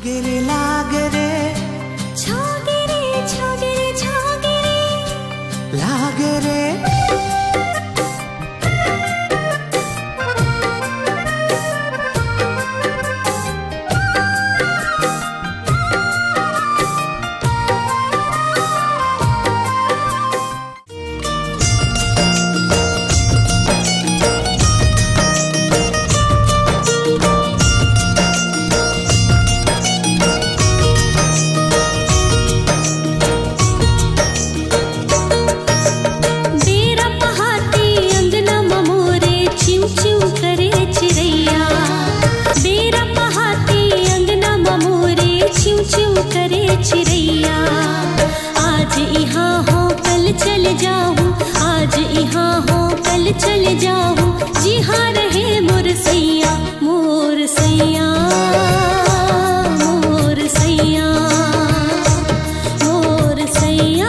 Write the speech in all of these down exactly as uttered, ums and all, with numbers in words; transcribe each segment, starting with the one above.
लागे रे लागे रे छागे रे छागे रे छागे रे लागे रे चिड़ैया आज यहाँ हो कल चल जाऊँ, आज यहाँ हो कल चल जाऊँ, जी हाँ रहे मोर सैया मोर सैया मोर सैया मोर सैया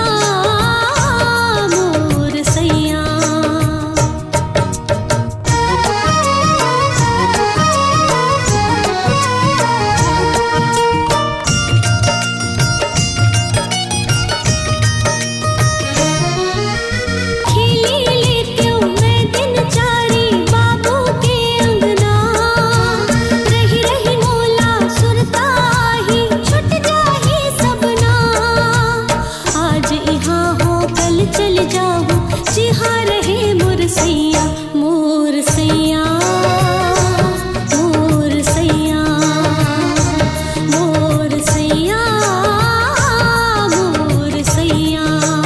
मोर सैया। चल जाऊँ जी हाँ रहे मोर सैया मोर सैया मोर सैया मोर सैया मोर सैया।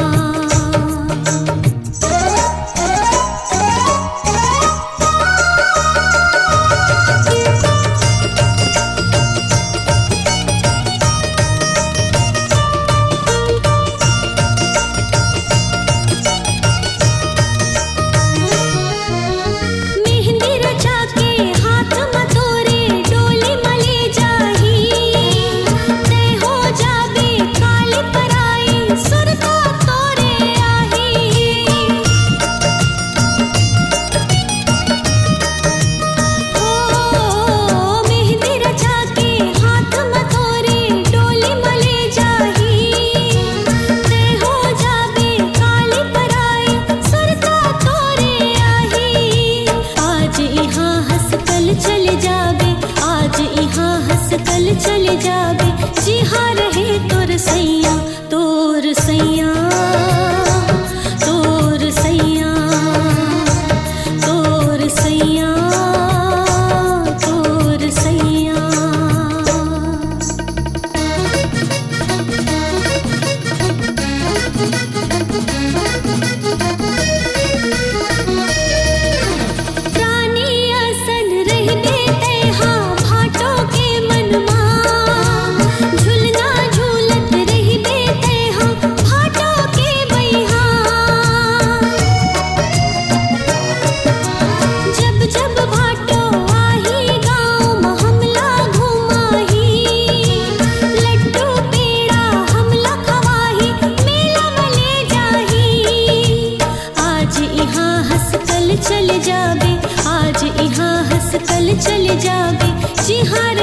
कल चल जाबे जी हाँ रहे तोर सैया तोर सैया तोर सैया तोर सैया तोर सैया। चल जाबे आज यहाँ हंस कल चल जाबे जी हाँ।